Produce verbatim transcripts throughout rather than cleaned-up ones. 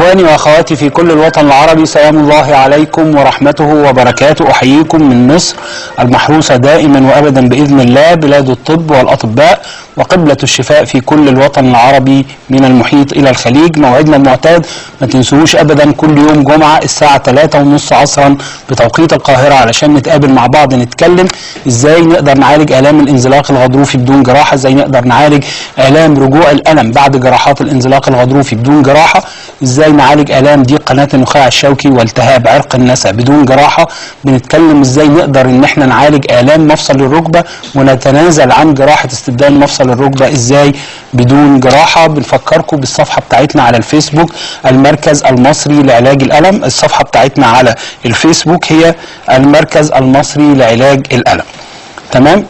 إخواني وأخواتي في كل الوطن العربي، سلام الله عليكم ورحمته وبركاته. أحييكم من مصر المحروسة دائما وأبدا بإذن الله، بلاد الطب والأطباء وقبلة الشفاء في كل الوطن العربي من المحيط إلى الخليج. موعدنا المعتاد ما تنسوش أبدا كل يوم جمعة الساعة ثلاثة ونص عصرا بتوقيت القاهرة، علشان نتقابل مع بعض نتكلم إزاي نقدر نعالج آلام الانزلاق الغضروفي بدون جراحة، إزاي نقدر نعالج آلام رجوع الألم بعد جراحات الانزلاق الغضروفي بدون جراحة، ازاي نعالج آلام ضيق قناة النخاع الشوكي والتهاب عرق النسا بدون جراحة. بنتكلم ازاي نقدر ان احنا نعالج آلام مفصل الركبة ونتنازل عن جراحة استبدال مفصل الركبة ازاي بدون جراحة. بنفكركم بالصفحة بتاعتنا على الفيسبوك، المركز المصري لعلاج الألم. الصفحة بتاعتنا على الفيسبوك هي المركز المصري لعلاج الألم. تمام؟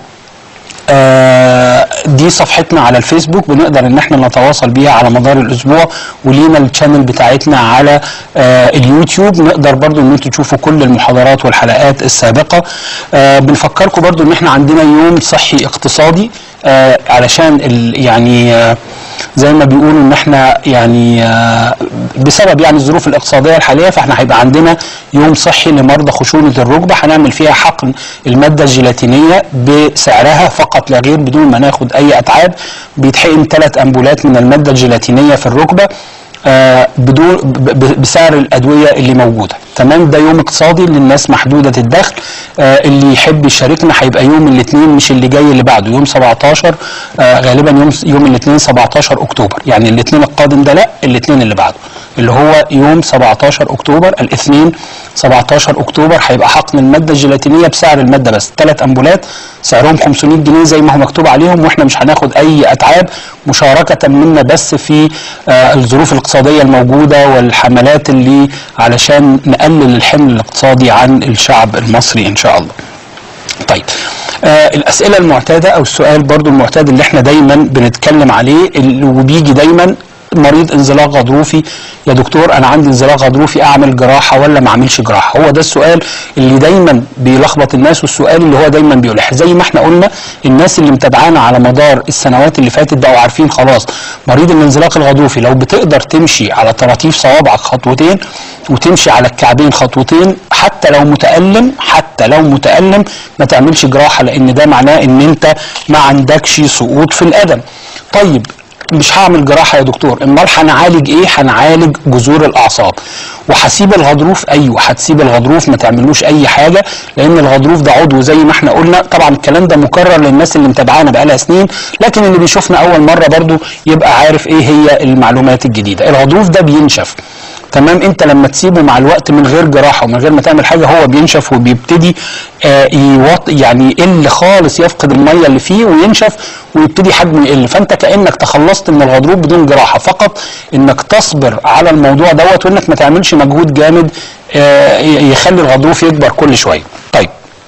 آه دي صفحتنا على الفيسبوك، بنقدر ان احنا نتواصل بيها على مدار الاسبوع، ولينا الشانل بتاعتنا على آه اليوتيوب، نقدر برضو ان انتوا تشوفوا كل المحاضرات والحلقات السابقة. آه بنفكركم برضو ان احنا عندنا يوم صحي اقتصادي، آه علشان يعني آه زي ما بيقولوا ان احنا يعني آه بسبب يعني الظروف الاقتصاديه الحاليه، فاحنا هيبقى عندنا يوم صحي لمرضى خشونه الركبه، هنعمل فيها حقن الماده الجيلاتينيه بسعرها فقط لا غير بدون ما ناخد اي اتعاب. بيتحقن ثلاث امبولات من الماده الجيلاتينيه في الركبه آه بدون بسعر الادويه اللي موجوده. تمام؟ ده يوم اقتصادي للناس محدوده الدخل. آه اللي يحب يشاركنا هيبقى يوم الاثنين، مش اللي جاي اللي بعده، يوم سبعتاشر آه غالبا يوم يوم الاثنين سبعتاشر اكتوبر، يعني الاثنين القادم ده لا، الاثنين اللي بعده اللي هو يوم سبعتاشر اكتوبر. الاثنين سبعتاشر اكتوبر هيبقى حقن الماده الجيلاتينيه بسعر الماده بس، ثلاث امبولات سعرهم خمسمائة جنيه زي ما هو مكتوب عليهم، واحنا مش هناخد اي اتعاب، مشاركه منا بس في آه الظروف الاقتصاديه الموجوده والحملات اللي علشان نقلل الحمل الاقتصادي عن الشعب المصري ان شاء الله. طيب، آه الاسئله المعتاده او السؤال برضو المعتاد اللي احنا دايما بنتكلم عليه وبيجي دايما: مريض انزلاق غضروفي يا دكتور، انا عندي انزلاق غضروفي، اعمل جراحه ولا ما اعملش جراحه؟ هو ده السؤال اللي دايما بيلخبط الناس، والسؤال اللي هو دايما بيلح. زي ما احنا قلنا، الناس اللي متابعانا على مدار السنوات اللي فاتت بقوا عارفين خلاص مريض الانزلاق الغضروفي لو بتقدر تمشي على طراطيف صوابعك خطوتين وتمشي على الكعبين خطوتين، حتى لو متألم حتى لو متألم ما تعملش جراحه، لان ده معناه ان انت ما عندكش سقوط في القدم. طيب، مش هعمل جراحه يا دكتور، امال هنعالج ايه؟ هنعالج جذور الاعصاب. وهسيب الغضروف؟ ايوه هتسيب الغضروف، ما تعملوش اي حاجه، لان الغضروف ده عضو زي ما احنا قلنا. طبعا الكلام ده مكرر للناس اللي متابعانا بقالها سنين، لكن اللي بيشوفنا اول مره برضو يبقى عارف ايه هي المعلومات الجديده. الغضروف ده بينشف، تمام؟ انت لما تسيبه مع الوقت من غير جراحه ومن غير ما تعمل حاجه، هو بينشف وبيبتدي آه يوط يعني يقل خالص، يفقد الميه اللي فيه وينشف ويبتدي حجمه يقل. فانت كانك تخلصت من الغضروف بدون جراحه، فقط انك تصبر على الموضوع دوت، وانك ما تعملش مجهود جامد آه يخلي الغضروف يكبر كل شويه. طيب،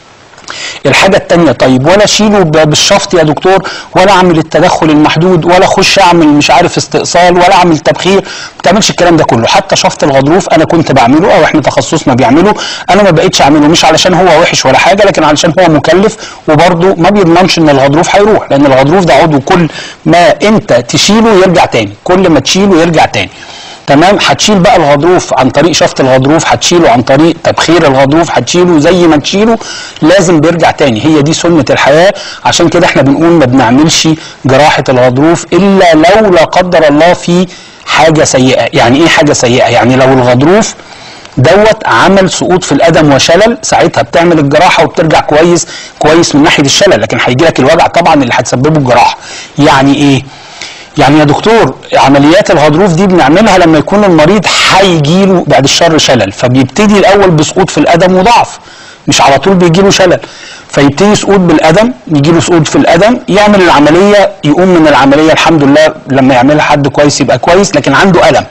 الحاجة التانية، طيب ولا اشيله بالشفط يا دكتور، ولا اعمل التدخل المحدود، ولا اخش اعمل مش عارف استئصال، ولا اعمل تبخير؟ ما بتعملش الكلام ده كله. حتى شفط الغضروف انا كنت بعمله، او احنا تخصصنا بيعمله، انا ما بقيتش اعمله، مش علشان هو وحش ولا حاجة، لكن علشان هو مكلف، وبرده ما بيضمنش ان الغضروف هيروح، لان الغضروف ده عضو كل ما انت تشيله يرجع تاني، كل ما تشيله يرجع تاني. تمام؟ هتشيل بقى الغضروف عن طريق شفط الغضروف، هتشيله عن طريق تبخير الغضروف، هتشيله زي ما تشيله لازم بيرجع تاني. هي دي سنة الحياة. عشان كده احنا بنقول ما بنعملش جراحة الغضروف الا لو لا قدر الله في حاجة سيئة. يعني ايه حاجة سيئة؟ يعني لو الغضروف دوت عمل سقوط في القدم وشلل، ساعتها بتعمل الجراحة وبترجع كويس كويس من ناحية الشلل، لكن هيجي لك الوجع طبعا اللي هتسببه الجراحة. يعني ايه؟ يعني يا دكتور عمليات الغضروف دي بنعملها لما يكون المريض هيجيله بعد الشر شلل، فبيبتدي الاول بسقوط في القدم وضعف، مش على طول بيجيله شلل، فيبتدي سقوط بالقدم، يجيله سقوط في القدم، يعمل العمليه، يقوم من العمليه الحمد لله، لما يعملها حد كويس يبقى كويس، لكن عنده الم.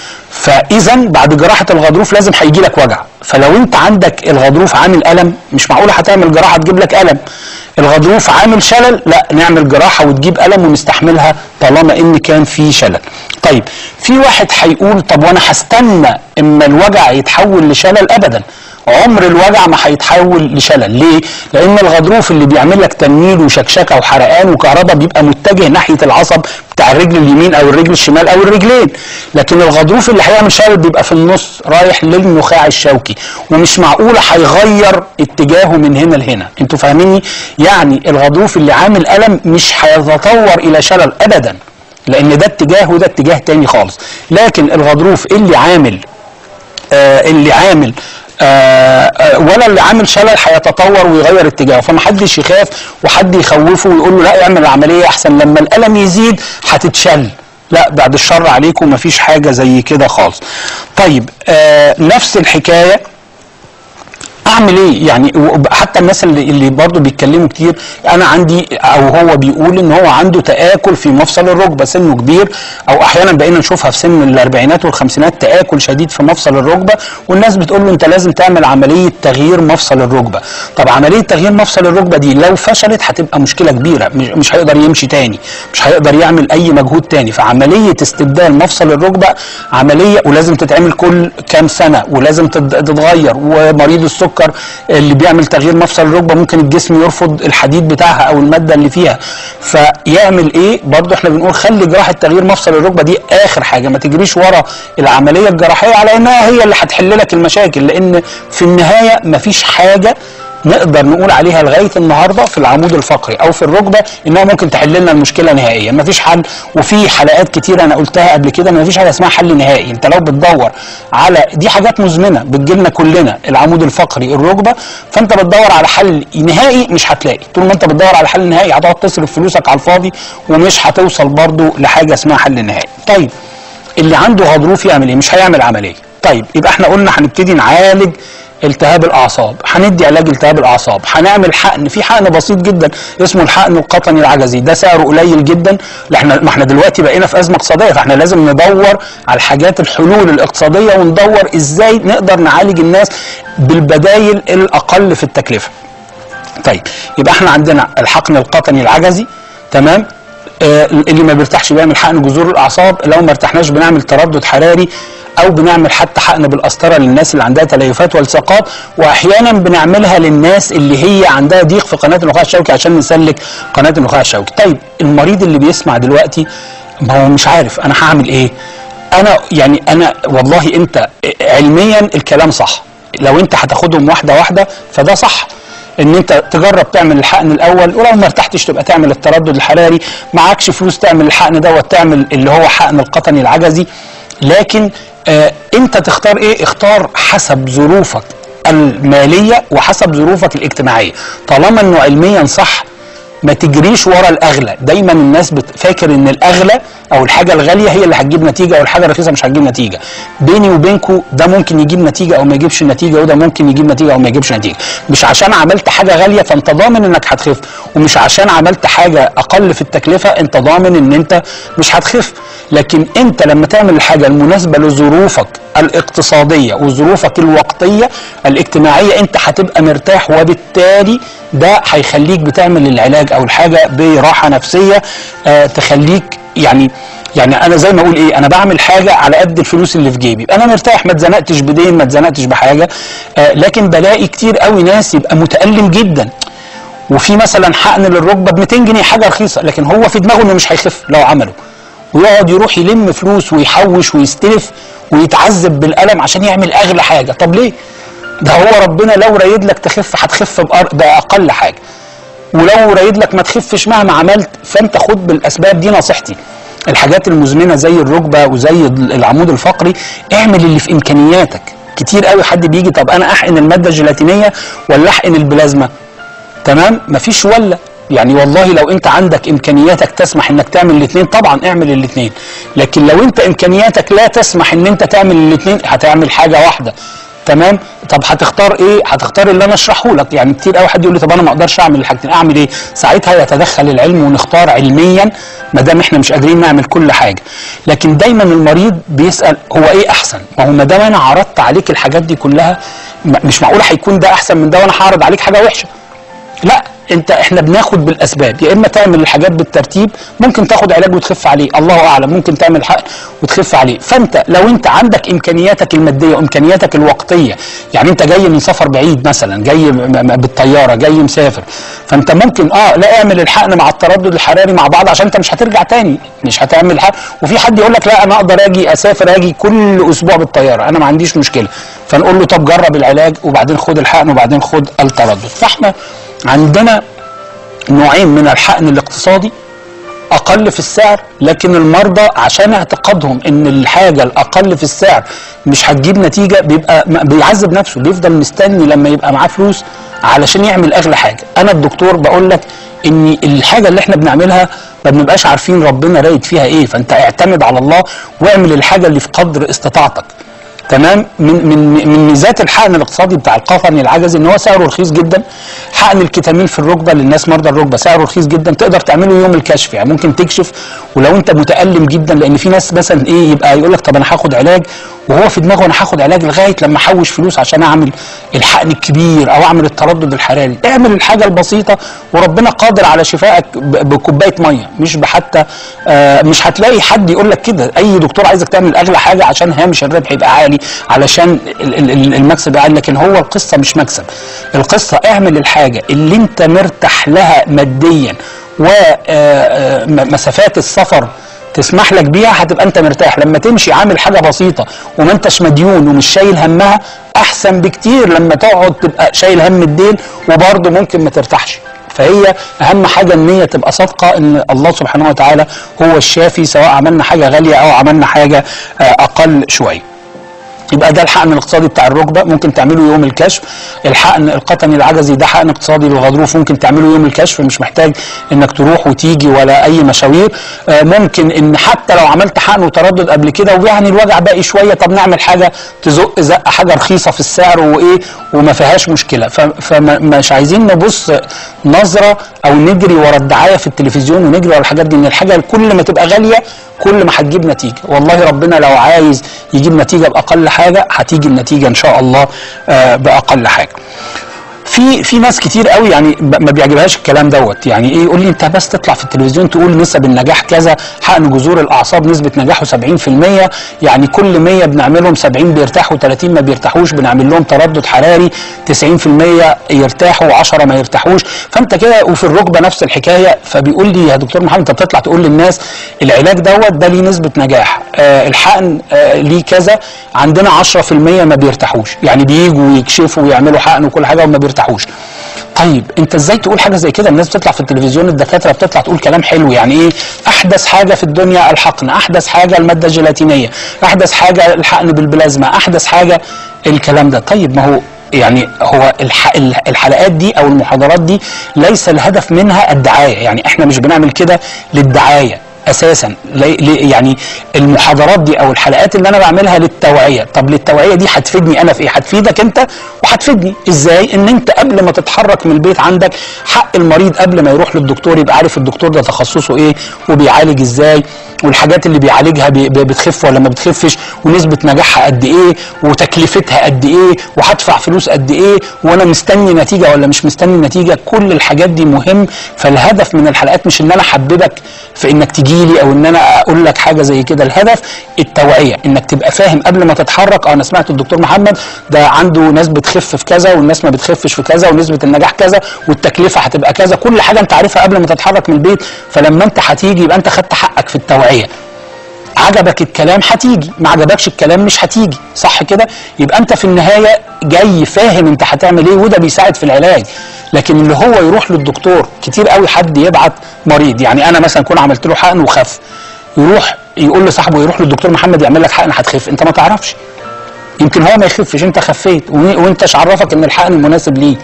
فاذا بعد جراحه الغضروف لازم هيجي لك وجع. فلو انت عندك الغضروف عامل الم، مش معقوله هتعمل جراحه تجيب لك الم. الغضروف عامل شلل، لا نعمل جراحه وتجيب الم ونستحملها طالما ان كان في شلل. طيب، في واحد هيقول طب وانا هستنى اما الوجع يتحول لشلل؟ ابدا، عمر الوجع ما هيتحول لشلل. ليه؟ لان الغضروف اللي بيعمل لك تنميل وشكشكه وحرقان وكهرباء بيبقى متجه ناحيه العصب بتاع الرجل اليمين او الرجل الشمال او الرجلين، لكن الغضروف اللي هيعمل شلل بيبقى في النص رايح للنخاع الشوكي، ومش معقوله هيغير اتجاهه من هنا لهنا. انتوا فاهميني؟ يعني الغضروف اللي عامل الم مش هيتطور الى شلل ابدا، لان ده اتجاه وده اتجاه تاني خالص. لكن الغضروف اللي عامل آه اللي عامل آه آه ولا اللي عامل شلل هيتطور ويغير اتجاهه، فمحدش يخاف وحد يخوفه ويقول له لا اعمل العمليه احسن لما الالم يزيد هتتشل. لا، بعد الشر عليكم، مفيش حاجه زي كده خالص. طيب آه نفس الحكايه اعمل ايه؟ يعني حتى الناس اللي اللي برضه بيتكلموا كتير، انا عندي او هو بيقول ان هو عنده تآكل في مفصل الركبه، سنه كبير، او احيانا بقينا نشوفها في سن الاربعينات والخمسينات تآكل شديد في مفصل الركبه، والناس بتقول له انت لازم تعمل عمليه تغيير مفصل الركبه. طب عمليه تغيير مفصل الركبه دي لو فشلت هتبقى مشكله كبيره، مش, مش هيقدر يمشي تاني، مش هيقدر يعمل اي مجهود تاني. فعمليه استبدال مفصل الركبه عمليه ولازم تتعمل كل كام سنه ولازم تتغير. ومريض السكر اللي بيعمل تغيير مفصل الركبه ممكن الجسم يرفض الحديد بتاعها او الماده اللي فيها، فيعمل ايه؟ برضه احنا بنقول خلي جراحه تغيير مفصل الركبه دي اخر حاجه، ما تجريش ورا العمليه الجراحيه على انها هي اللي هتحل لك المشاكل، لان في النهايه مفيش حاجه نقدر نقول عليها لغايه النهارده في العمود الفقري او في الركبه انها ممكن تحل لنا المشكله نهائيا، مفيش حل. وفي حلقات كتير انا قلتها قبل كده ان مفيش حاجه اسمها حل نهائي. انت لو بتدور على دي حاجات مزمنه بتجيلنا كلنا، العمود الفقري، الركبه، فانت بتدور على حل نهائي مش هتلاقي. طول ما انت بتدور على حل نهائي هتقعد تصرف فلوسك على الفاضي ومش هتوصل برضو لحاجه اسمها حل نهائي. طيب اللي عنده غضروف يعمل ايه؟ مش هيعمل عمليه. طيب يبقى احنا قلنا هنبتدي نعالج التهاب الاعصاب، هندي علاج التهاب الاعصاب، هنعمل حقن، في حقن بسيط جدا اسمه الحقن القطني العجزي، ده سعره قليل جدا. احنا ما احنا دلوقتي بقينا في ازمه اقتصاديه، فاحنا لازم ندور على الحاجات الحلول الاقتصاديه وندور ازاي نقدر نعالج الناس بالبدايل الاقل في التكلفه. طيب يبقى احنا عندنا الحقن القطني العجزي، تمام؟ آه اللي ما بيرتاحش بيعمل حقن جذور الاعصاب، لو ما ارتحناش بنعمل تردد حراري، او بنعمل حتى حقن بالقسطره للناس اللي عندها تليفات والتصاقات، واحيانا بنعملها للناس اللي هي عندها ضيق في قناه النخاع الشوكي عشان نسلك قناه النخاع الشوكي. طيب المريض اللي بيسمع دلوقتي ما هو مش عارف انا هعمل ايه. انا يعني انا والله انت علميا الكلام صح، لو انت هتاخدهم واحده واحده فده صح، ان انت تجرب تعمل الحقن الاول، ولو ما ارتحتش تبقى تعمل التردد الحراري، معكش فلوس تعمل الحقن دوت تعمل اللي هو حقن القطني العجزي. لكن آه انت تختار ايه؟ اختار حسب ظروفك الماليه وحسب ظروفك الاجتماعيه. طالما انه علميا صح ما تجريش ورا الاغلى. دايما الناس بتفكر ان الاغلى او الحاجه الغاليه هي اللي هتجيب نتيجه والحاجه الرخيصه مش هتجيب نتيجه. بيني وبينكم ده ممكن يجيب نتيجه او ما يجيبش نتيجه، وده ممكن يجيب نتيجه او ما يجيبش نتيجه. مش عشان عملت حاجه غاليه فانت ضامن انك هتخف، ومش عشان عملت حاجه اقل في التكلفه انت ضامن ان انت مش هتخف. لكن انت لما تعمل الحاجه المناسبه لظروفك الاقتصاديه وظروفك الوقتيه الاجتماعيه انت هتبقى مرتاح، وبالتالي ده هيخليك بتعمل العلاج او الحاجه براحه نفسيه آه تخليك يعني يعني انا زي ما اقول ايه، انا بعمل حاجه على قد الفلوس اللي في جيبي، انا مرتاح، ما اتزنقتش بدين، ما اتزنقتش بحاجه. آه لكن بلاقي كتير قوي ناس يبقى متألم جدا، وفي مثلا حقن للركبه ب مئتين جنيه حاجه رخيصه، لكن هو في دماغه انه مش هيخف لو عمله، ويقعد يروح يلم فلوس ويحوش ويستلف ويتعذب بالالم عشان يعمل اغلى حاجه. طب ليه؟ ده هو ربنا لو رايد لك تخف هتخف باقل حاجه، ولو رايد لك ما تخفش مهما عملت فانت خد بالاسباب دي. نصيحتي الحاجات المزمنه زي الركبه وزي العمود الفقري اعمل اللي في امكانياتك. كتير قوي حد بيجي طب انا احقن الماده الجيلاتينيه ولا احقن البلازما؟ تمام؟ مفيش ولا يعني والله لو انت عندك امكانياتك تسمح انك تعمل الاثنين طبعا اعمل الاثنين، لكن لو انت امكانياتك لا تسمح ان انت تعمل الاثنين هتعمل حاجه واحده. تمام؟ طب هتختار ايه؟ هتختار اللي انا اشرحه لك. يعني كتير قوي حد يقول لي طب انا ما اقدرش اعمل الحاجتين، اعمل ايه؟ ساعتها يتدخل العلم ونختار علميا ما دام احنا مش قادرين نعمل كل حاجه. لكن دايما المريض بيسال هو ايه احسن؟ ما هو ما دام انا عرضت عليك الحاجات دي كلها مش معقوله هيكون ده احسن من ده وانا هعرض عليك حاجه وحشه. لا، انت احنا بناخد بالاسباب، يا اما تعمل الحاجات بالترتيب، ممكن تاخد علاج وتخف عليه، الله اعلم، ممكن تعمل حق وتخف عليه. فانت لو انت عندك امكانياتك الماديه وامكانياتك الوقتيه، يعني انت جاي من سفر بعيد مثلا، جاي بالطياره، جاي مسافر، فانت ممكن اه لا اعمل الحقن مع التردد الحراري مع بعض عشان انت مش هترجع تاني، مش هتعمل حق. وفي حد يقول لك لا انا اقدر اجي اسافر اجي كل اسبوع بالطياره، انا ما عنديش مشكله، فنقول له طب جرب العلاج وبعدين خد الحقن وبعدين خد التردد. فاحنا عندنا نوعين من الحقن الاقتصادي اقل في السعر، لكن المرضى عشان اعتقادهم ان الحاجه الاقل في السعر مش هتجيب نتيجه بيبقى بيعذب نفسه، بيفضل مستني لما يبقى معاه فلوس علشان يعمل اغلى حاجه. انا الدكتور بقول لك ان الحاجه اللي احنا بنعملها ما بنبقاش عارفين ربنا رايد فيها ايه، فانت اعتمد على الله واعمل الحاجه اللي في قدر استطاعتك. تمام. من من من ميزات الحقن الاقتصادي بتاع القفني العجزي ان هو سعره رخيص جدا. حقن الكتامين في الركبه للناس مرضى الركبه سعره رخيص جدا، تقدر تعمله يوم الكشف، يعني ممكن تكشف ولو انت متالم جدا، لان في ناس مثلا ايه يبقى يقول لك طب انا هاخد علاج وهو في دماغه انا هاخد علاج لغايه لما احوش فلوس عشان اعمل الحقن الكبير او اعمل التردد الحراري. اعمل الحاجه البسيطه وربنا قادر على شفائك بكوبايه ميه، مش بحتى آه مش هتلاقي حد يقول لك كده. اي دكتور عايزك تعمل اغلى حاجه عشان هامش الربح يبقى عالي، علشان المكسب عالي، لكن هو القصه مش مكسب. القصه اعمل الحاجه اللي انت مرتاح لها ماديا ومسافات السفر تسمح لك بيها، هتبقى انت مرتاح. لما تمشي عامل حاجه بسيطه وما انتش مديون ومش شايل همها احسن بكتير لما تقعد تبقى شايل هم الدين وبرضه ممكن ما ترتاحش. فهي اهم حاجه النيه تبقى صادقه ان الله سبحانه وتعالى هو الشافي، سواء عملنا حاجه غاليه او عملنا حاجه اقل شويه. يبقى ده الحقن الاقتصادي بتاع الركبه، ممكن تعمله يوم الكشف. الحقن القطني العجزي ده حقن اقتصادي للغضروف، ممكن تعمله يوم الكشف، مش محتاج انك تروح وتيجي ولا اي مشاوير. آه ممكن ان حتى لو عملت حقن وتردد قبل كده ويعني الوجع باقي شويه، طب نعمل حاجه تزق زقه، حاجه رخيصه في السعر وايه وما فيهاش مشكله. فمش عايزين نبص نظره او نجري ورا الدعايه في التلفزيون ونجري ورا الحاجات دي، ان الحاجه كل ما تبقى غاليه كل ما هتجيب نتيجه. والله ربنا لو عايز يجيب نتيجه باقل حاجه هتيجي النتيجه ان شاء الله آه باقل حاجه. في في ناس كتير قوي يعني ما بيعجبهاش الكلام دوت، يعني ايه يقول لي انت بس تطلع في التلفزيون تقول نسب النجاح كذا، حقن جذور الاعصاب نسبه نجاحه سبعين في المية، يعني كل مية بنعملهم سبعين بيرتاحوا وثلاثين ما بيرتاحوش، بنعمل لهم تردد حراري تسعين في المية يرتاحوا وعشرة ما يرتاحوش، فانت كده. وفي الركبه نفس الحكايه. فبيقول لي يا دكتور محمد انت بتطلع تقول للناس العلاج دوت ده ليه نسبه نجاح، آه الحقن آه ليه كذا، عندنا عشرة في المية ما بيرتاحوش، يعني بييجوا ويكشفوا ويعملوا حقن وكل حاجه وما بيرتاحوش. طيب انت ازاي تقول حاجه زي كده؟ الناس بتطلع في التلفزيون، الدكاتره بتطلع تقول كلام حلو، يعني ايه احدث حاجه في الدنيا الحقن، احدث حاجه الماده الجيلاتينيه، احدث حاجه الحقن بالبلازما، احدث حاجه الكلام ده. طيب ما هو يعني هو الحلقات دي او المحاضرات دي ليس الهدف منها الدعايه، يعني احنا مش بنعمل كده للدعايه اساسا. يعني المحاضرات دي او الحلقات اللي انا بعملها للتوعيه. طب للتوعيه دي هتفيدني انا في ايه؟ هتفيدك انت وهتفيدني ازاي؟ ان انت قبل ما تتحرك من البيت عندك حق المريض قبل ما يروح للدكتور يبقى عارف الدكتور ده تخصصه ايه وبيعالج ازاي، والحاجات اللي بيعالجها بتخف ولا ما بتخفش، ونسبه نجاحها قد ايه، وتكلفتها قد ايه، وهدفع فلوس قد ايه، وانا مستني نتيجه ولا مش مستني نتيجه. كل الحاجات دي مهم. فالهدف من الحلقات مش ان انا احببك في انك تجي لي او ان انا اقول لك حاجه زي كده، الهدف التوعيه، انك تبقى فاهم قبل ما تتحرك. اه انا سمعت الدكتور محمد ده عنده ناس بتخف في كذا والناس ما بتخفش في كذا ونسبه النجاح كذا والتكلفه هتبقى كذا، كل حاجه انت عارفها قبل ما تتحرك من البيت. فلما انت هتيجي يبقى انت خدت حقك في التوعيه. عجبك الكلام هتيجي، ما عجبكش الكلام مش هتيجي، صح كده؟ يبقى انت في النهايه جاي فاهم انت هتعمل ايه، وده بيساعد في العلاج. لكن اللي هو يروح للدكتور كتير قوي، حد يبعت مريض، يعني انا مثلا كنت عملت له حقن وخف، يروح يقول لصاحبه يروح للدكتور محمد يعمل لك حقن هتخف. انت ما تعرفش، يمكن هو ما يخفش، انت خفيت وانتش عرفك ان الحقن المناسب ليه.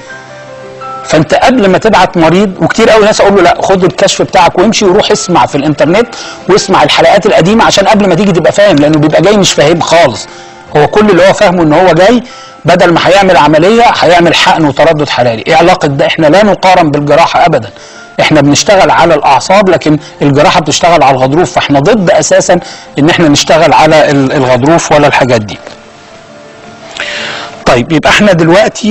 فانت قبل ما تبعت مريض، وكتير قوي ناس اقول له لا خد الكشف بتاعك وامشي وروح اسمع في الانترنت واسمع الحلقات القديمه عشان قبل ما تيجي تبقى فاهم، لانه بيبقى جاي مش فاهم خالص. هو كل اللي هو فاهمه ان هو جاي بدل ما هيعمل عمليه هيعمل حقن وتردد حراري. ايه علاقه ده؟ احنا لا نقارن بالجراحه ابدا، احنا بنشتغل على الاعصاب لكن الجراحه بتشتغل على الغضروف، فاحنا ضد اساسا ان احنا نشتغل على الغضروف ولا الحاجات دي. طيب يبقى احنا دلوقتي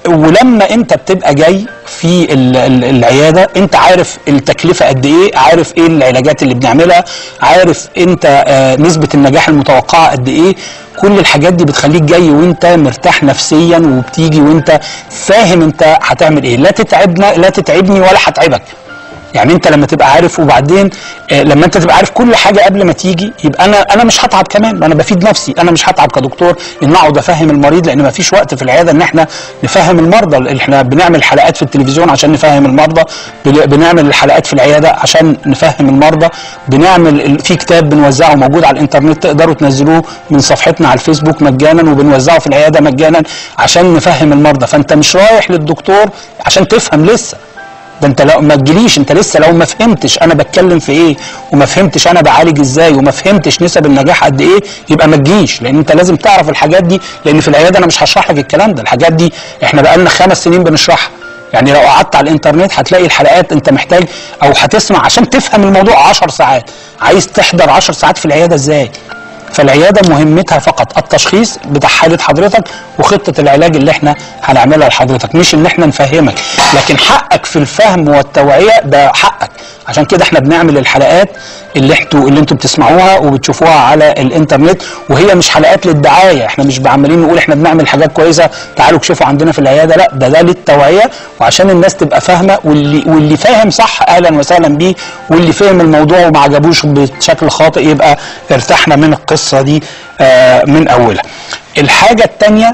ولما انت بتبقى جاي في العياده انت عارف التكلفه قد ايه، عارف ايه العلاجات اللي بنعملها، عارف انت آه نسبه النجاح المتوقعه قد ايه. كل الحاجات دي بتخليك جاي وانت مرتاح نفسيا، وبتيجي وانت فاهم انت هتعمل ايه. لا تتعبنا لا تتعبني ولا هتعبك. يعني انت لما تبقى عارف، وبعدين آه لما انت تبقى عارف كل حاجه قبل ما تيجي، يبقى انا انا مش هتعب كمان، انا بفيد نفسي. انا مش هتعب كدكتور ان اقعد افهم المريض، لان ما فيش وقت في العياده ان احنا نفهم المرضى. احنا بنعمل حلقات في التلفزيون عشان نفهم المرضى، بنعمل الحلقات في العياده عشان نفهم المرضى، بنعمل في كتاب بنوزعه موجود على الانترنت، تقدروا تنزلوه من صفحتنا على الفيسبوك مجانا، وبنوزعه في العياده مجانا عشان نفهم المرضى. فانت مش رايح للدكتور عشان تفهم لسه، ده انت لو ما تجيليش انت لسه لو ما فهمتش انا بتكلم في ايه، وما فهمتش انا بعالج ازاي، وما فهمتش نسب النجاح قد ايه، يبقى ما تجيش. لان انت لازم تعرف الحاجات دي، لان في العياده انا مش هشرح لك الكلام ده. الحاجات دي احنا بقالنا خمس سنين بنشرحها. يعني لو قعدت على الانترنت هتلاقي الحلقات انت محتاج او هتسمع عشان تفهم الموضوع عشر ساعات. عايز تحضر عشر ساعات في العياده ازاي؟ فالعياده مهمتها فقط التشخيص بتاع حاله حضرتك وخطه العلاج اللي احنا هنعملها لحضرتك، مش ان احنا نفهمك. لكن حقك في الفهم والتوعيه ده حقك. عشان كده احنا بنعمل الحلقات اللي انتوا اللي انتوا بتسمعوها وبتشوفوها على الانترنت، وهي مش حلقات للدعايه. احنا مش عمالين نقول احنا بنعمل حاجات كويسه تعالوا اكشفوا عندنا في العياده، لا، ده ده للتوعيه وعشان الناس تبقى فاهمه. واللي واللي فاهم صح اهلا وسهلا بيه، واللي فهم الموضوع وما عجبوش بشكل خاطئ يبقى ارتحنا من القصه دي آه من اولها. الحاجه الثانيه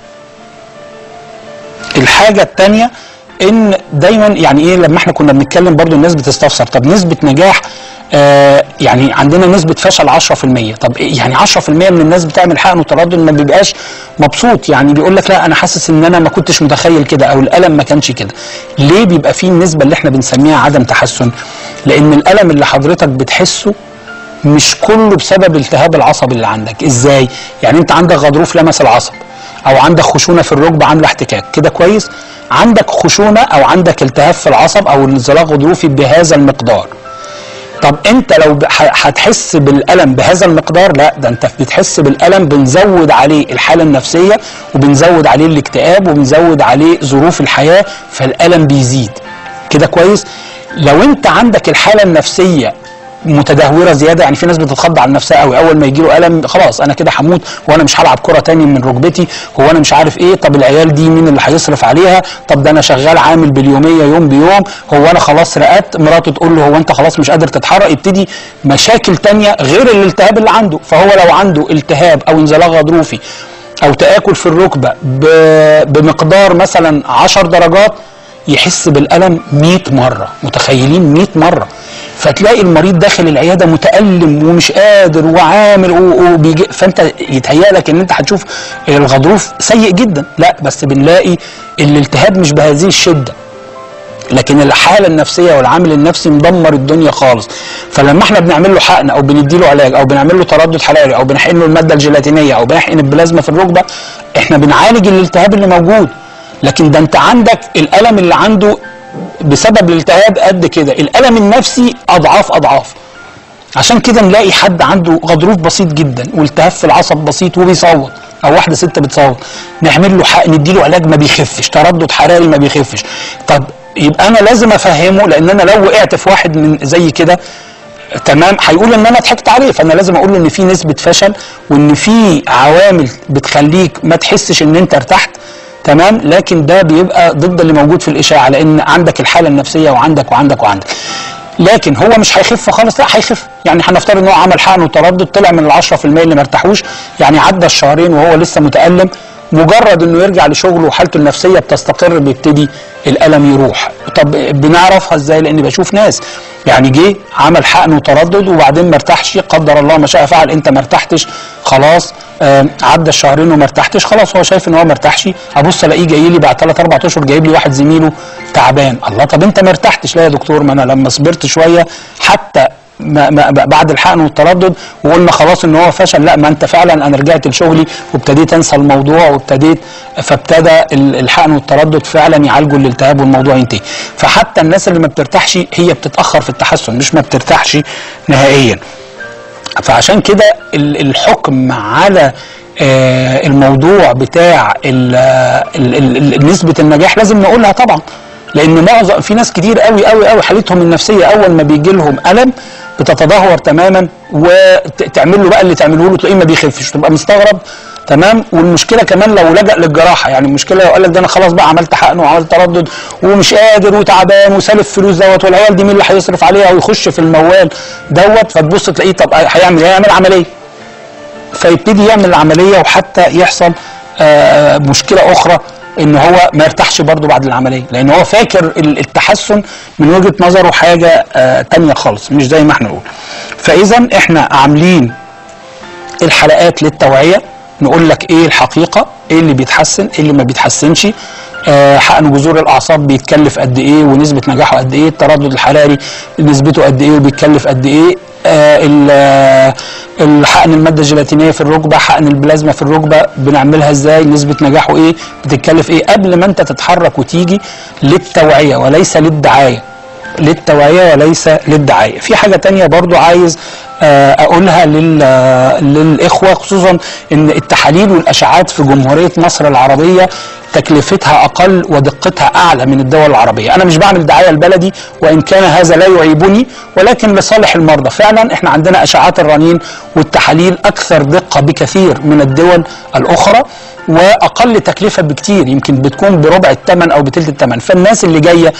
الحاجه الثانيه ان دايما يعني ايه، لما احنا كنا بنتكلم برضو الناس بتستفسر طب نسبه نجاح، آه يعني عندنا نسبه فشل عشرة في المية. طب يعني عشرة في المية من الناس بتعمل حقن وتردد ما بيبقاش مبسوط، يعني بيقول لك لا انا حاسس ان انا ما كنتش متخيل كده، او الالم ما كانش كده. ليه بيبقى فيه النسبه اللي احنا بنسميها عدم تحسن؟ لان الالم اللي حضرتك بتحسه مش كله بسبب التهاب العصب اللي عندك. ازاي؟ يعني انت عندك غضروف لمس العصب، او عندك خشونه في الركبه عامله احتكاك كده كويس، عندك خشونه او عندك التهاب في العصب او انزلاق غضروفي بهذا المقدار. طب انت لو هتحس بالالم بهذا المقدار، لا، ده انت بتحس بالالم بنزود عليه الحاله النفسيه، وبنزود عليه الاكتئاب، وبنزود عليه ظروف الحياه، فالالم بيزيد كده كويس. لو انت عندك الحاله النفسيه متدهوره زياده، يعني في ناس بتتخض على نفسها قوي، اول ما يجي له الم خلاص انا كده هموت، وانا مش هلعب كره تاني من ركبتي، هو انا مش عارف ايه، طب العيال دي مين اللي هيصرف عليها، طب ده انا شغال عامل باليوميه يوم بيوم، هو انا خلاص رقدت، مراته تقول له هو انت خلاص مش قادر تتحرك، يبتدي مشاكل تانيه غير الالتهاب اللي عنده. فهو لو عنده التهاب او انزلاق غضروفي او تآكل في الركبه بمقدار مثلا عشر درجات، يحس بالالم مية مره. متخيلين؟ مية مره. فتلاقي المريض داخل العياده متألم ومش قادر وعامل وبيجي، فانت يتهيأ لك ان انت هتشوف الغضروف سيء جدا، لا، بس بنلاقي الالتهاب مش بهذه الشده، لكن الحاله النفسيه والعامل النفسي مدمر الدنيا خالص. فلما احنا بنعمل له حقن او بنديله علاج او بنعمل له تردد حراري او بنحقن له الماده الجيلاتينيه او بنحقن البلازما في الركبه، احنا بنعالج الالتهاب اللي موجود. لكن ده انت عندك الالم اللي عنده بسبب الالتهاب قد كده، الالم النفسي اضعاف اضعاف. عشان كده نلاقي حد عنده غضروف بسيط جدا والتهاب في العصب بسيط وبيصوت، او واحده ست بتصوت، نعمل له حق نديله علاج ما بيخفش، تردد حراري ما بيخفش. طب يبقى انا لازم افهمه، لان انا لو وقعت في واحد من زي كده تمام هيقول ان انا ضحكت عليه، فانا لازم اقول له ان في نسبه فشل وان في عوامل بتخليك ما تحسش ان انت ارتحت، تمام. لكن ده بيبقى ضد اللي موجود في الاشاعه، لان عندك الحاله النفسيه وعندك وعندك وعندك. لكن هو مش هيخف خالص، لا هيخف. يعني هنفترض ان هو عمل حقن وتردد طلع من ال عشرة في المية اللي ما ارتاحوش، يعني عدى الشهرين وهو لسه متألم، مجرد انه يرجع لشغله وحالته النفسيه بتستقر بيبتدي الالم يروح. طب بنعرفها ازاي؟ لان بشوف ناس يعني جه عمل حقن وتردد وبعدين ما ارتاحش، قدر الله ما شاء فعل، انت ما ارتحتش خلاص، آه عدى الشهرين وما ارتحتش خلاص، هو شايف ان هو ما ارتاحش، ابص الاقيه جاي لي بعد ثلاث اربع اشهر جايب لي واحد زميله تعبان. الله، طب انت ما ارتحتش؟ لا يا دكتور، ما انا لما صبرت شويه حتى ما ما بعد الحقن والتردد وقلنا خلاص ان هو فشل، لا، ما انت فعلا انا رجعت لشغلي وابتديت انسى الموضوع وابتديت، فابتدى الحقن والتردد فعلا يعالجوا الالتهاب والموضوع ينتهي. فحتى الناس اللي ما بترتاحش هي بتتاخر في التحسن، مش ما بترتاحش نهائيا. فعشان كده الحكم على آه الموضوع بتاع ال ال ال نسبه النجاح لازم نقولها طبعا، لان معظم في ناس كتير قوي قوي قوي حالتهم النفسيه اول ما بيجي لهم الم بتتدهور تماما، وتعمل له بقى اللي تعمله له تلاقيه ما بيخفش، تبقى مستغرب. تمام. والمشكله كمان لو لجأ للجراحه، يعني المشكله لو قال لك ده انا خلاص بقى عملت حقن وعملت تردد ومش قادر وتعبان وسالف فلوس دوت، والعيال دي مين اللي هيصرف عليها ويخش في الموال دوت، فتبص تلاقيه طب هيعمل هيعمل عمليه، فيبتدي يعمل العمليه وحتى يحصل آه مشكله اخرى ان هو ما يرتاحش برضه بعد العمليه، لان هو فاكر التحسن من وجهه نظره حاجه آه تانيه خالص مش زي ما احنا نقول. فاذا احنا عاملين الحلقات للتوعيه، نقول لك ايه الحقيقه، ايه اللي بيتحسن ايه اللي ما بيتحسنش، آه حقن جذور الاعصاب بيتكلف قد ايه ونسبه نجاحه قد ايه، التردد الحراري نسبته قد ايه وبيتكلف قد ايه، آه الحقن الماده الجيلاتينيه في الركبه، حقن البلازما في الركبه بنعملها ازاي، نسبه نجاحه ايه، بتتكلف ايه، قبل ما انت تتحرك وتيجي للتوعيه وليس للدعايه، للتوعيه وليس للدعايه. في حاجه تانية برضو عايز اقولها للاخوه، خصوصا ان التحاليل والاشعاعات في جمهوريه مصر العربيه تكلفتها اقل ودقتها اعلى من الدول العربيه. انا مش بعمل دعايه لبلدي وان كان هذا لا يعيبني، ولكن لصالح المرضى. فعلا احنا عندنا اشعاعات الرنين والتحاليل اكثر دقه بكثير من الدول الاخرى واقل تكلفه بكتير، يمكن بتكون بربع الثمن او بثلث الثمن. فالناس اللي جايه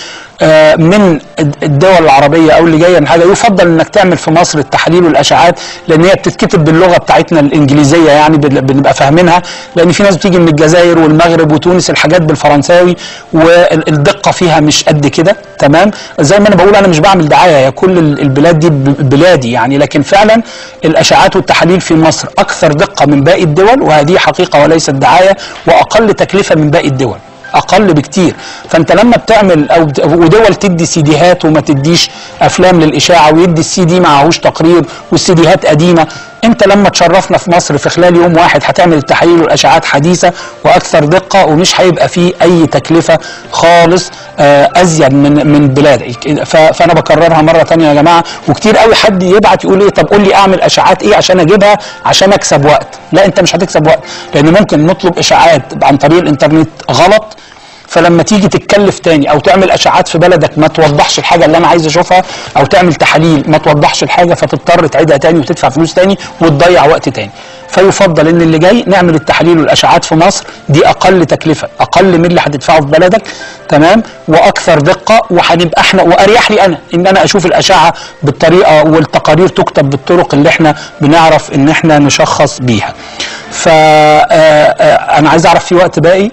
من الدول العربيه او اللي جايه من حاجه يفضل انك تعمل في مصر التحاليل والاشعاعات، لان هي بتتكتب باللغه بتاعتنا الانجليزيه، يعني بنبقى فاهمينها، لان في ناس بتيجي من الجزائر والمغرب وتونس الحاجات بالفرنساوي والدقه فيها مش قد كده. تمام. زي ما انا بقول انا مش بعمل دعايه، يا كل البلاد دي بلادي يعني، لكن فعلا الاشعاعات والتحاليل في مصر اكثر دقه من باقي الدول، وهذه حقيقه وليست دعايه، واقل تكلفه من باقي الدول، اقل بكتير. فانت لما بتعمل او ودول تدي سيديهات وما تديش افلام للاشاعه، ويدي السي دي معهوش تقرير والسيديهات قديمه، انت لما تشرفنا في مصر في خلال يوم واحد هتعمل التحاليل والاشعاعات حديثه واكثر دقه، ومش هيبقى فيه اي تكلفه خالص ازيد من من بلادك. فانا بكررها مره ثانيه يا جماعه، وكتير قوي حد يبعت يقول ايه طب قول لي اعمل اشعاعات ايه عشان اجيبها عشان اكسب وقت. لا، انت مش هتكسب وقت، لان ممكن نطلب اشاعات عن طريق الانترنت غلط، فلما تيجي تتكلف تاني او تعمل اشعاعات في بلدك ما توضحش الحاجه اللي انا عايز اشوفها، او تعمل تحاليل ما توضحش الحاجه، فتضطر تعيدها تاني وتدفع فلوس تاني وتضيع وقت تاني. فيفضل ان اللي جاي نعمل التحاليل والاشعاعات في مصر، دي اقل تكلفه، اقل من اللي هتدفعه في بلدك. تمام. واكثر دقه، وهنبقى احنا واريح لي انا ان انا اشوف الاشعه بالطريقه والتقارير تكتب بالطرق اللي احنا بنعرف ان احنا نشخص بيها. فانا عايز اعرف في وقت باقي؟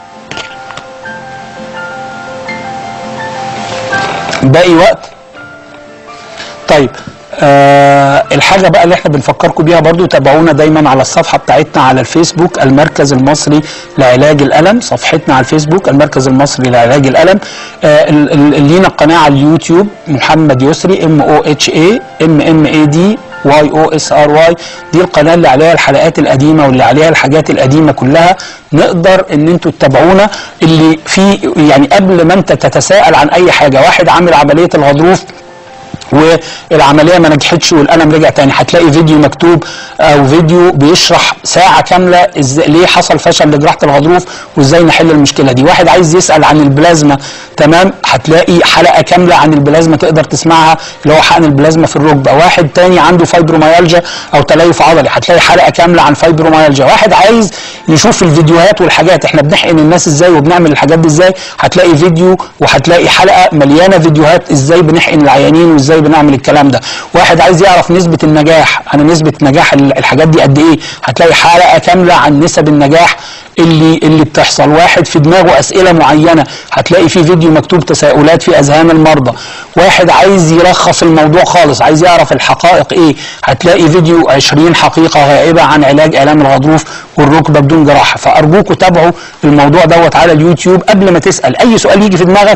باقي وقت؟ طيب آه الحاجة بقى اللي احنا بنفكركم بيها برضو، تابعونا دايما على الصفحة بتاعتنا على الفيسبوك، المركز المصري لعلاج الألم، صفحتنا على الفيسبوك المركز المصري لعلاج الألم. آه اللي لينا قناة على اليوتيوب محمد يسري، ام او اتش اي ام ام اي دي واي او اس ار واي، دي القناه اللي عليها الحلقات القديمه واللي عليها الحاجات القديمه كلها. نقدر ان انتوا تتابعونا، اللي في يعني قبل ما انت تتساءل عن اي حاجه، واحد عامل عمليه الغضروف والعمليه ما نجحتش والالم رجع تاني، هتلاقي فيديو مكتوب او فيديو بيشرح ساعه كامله ازاي ليه حصل فشل لجراحه الغضروف وازاي نحل المشكله دي. واحد عايز يسال عن البلازما، تمام، هتلاقي حلقه كامله عن البلازما تقدر تسمعها، اللي هو حقن البلازما في الركبه. واحد تاني عنده فايبروميالجيا او تليف عضلي، هتلاقي حلقه كامله عن فايبروميالجيا. واحد عايز يشوف الفيديوهات والحاجات احنا بنحقن الناس ازاي وبنعمل الحاجات دي ازاي، هتلاقي فيديو وهتلاقي حلقه مليانه فيديوهات ازاي بنحقن العيانين وازاي بنعمل الكلام ده. واحد عايز يعرف نسبه النجاح، انا نسبه نجاح الحاجات دي قد ايه، هتلاقي حلقه كامله عن نسب النجاح اللي اللي بتحصل. واحد في دماغه اسئله معينه، هتلاقي في فيديو مكتوب تساؤلات في اذهان المرضى. واحد عايز يلخص الموضوع خالص، عايز يعرف الحقائق ايه، هتلاقي فيديو عشرين حقيقه غائبه عن علاج الام الغضروف والركبه بدون جراحه. فارجوكم تابعوا الموضوع دوت على اليوتيوب. قبل ما تسال اي سؤال يجي في دماغك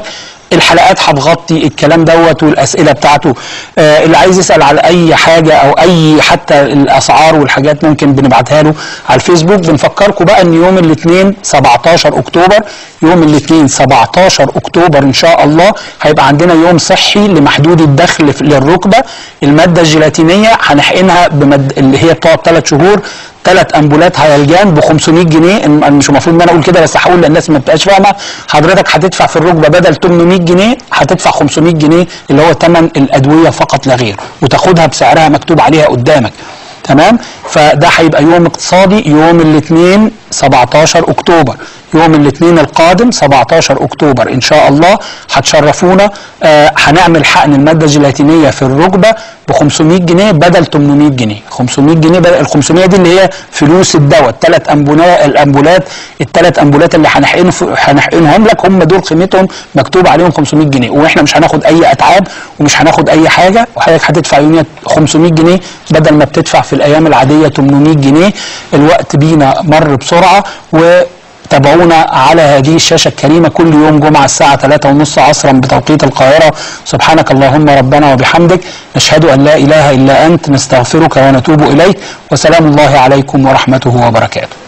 الحلقات هتغطي الكلام دوت والاسئله بتاعته. آه اللي عايز يسال على اي حاجه او اي حتى الاسعار والحاجات ممكن بنبعتها له على الفيسبوك. بنفكركم بقى ان يوم الاثنين سبعتاشر اكتوبر، يوم الاثنين سبعتاشر اكتوبر ان شاء الله هيبقى عندنا يوم صحي لمحدود الدخل للركبه. الماده الجيلاتينيه هنحقنها بمد اللي هي بتقعد ثلاث شهور، ثلاث امبولات هيلجان ب خمسمية جنيه. مش المفروض ان انا اقول كده بس هقول للناس ما بتبقاش فاهمه. حضرتك هتدفع في الركبه بدل تمنمية جنيه هتدفع خمسمية جنيه اللي هو ثمن الادويه فقط لا غير، وتاخدها بسعرها مكتوب عليها قدامك. تمام؟ فده هيبقى يوم اقتصادي يوم الاثنين سبعتاشر اكتوبر، يوم الاثنين القادم سبعتاشر اكتوبر ان شاء الله هتشرفونا. آه هنعمل حقن الماده الجيلاتينيه في الركبه ب خمسمية جنيه بدل تمنمية جنيه. خمسمية جنيه بدل ال خمسمية دي اللي هي فلوس الدواء، الثلاث امبولات الامبولات الثلاث امبولات اللي هنحقن هنحقنهم لك هم دول قيمتهم مكتوب عليهم خمسمية جنيه، واحنا مش هناخد اي اتعاب ومش هناخد اي حاجه، وحضرتك هتدفع يوميا خمسمية جنيه بدل ما بتدفع في الايام العاديه تمنمية جنيه. الوقت بينا مر بسرعه، و تابعونا على هذه الشاشة الكريمة كل يوم جمعة الساعة ثلاثة وثلاثين عصرا بتوقيت القاهرة. سبحانك اللهم ربنا وبحمدك، نشهد أن لا إله إلا أنت، نستغفرك ونتوب إليك، وسلام الله عليكم ورحمته وبركاته.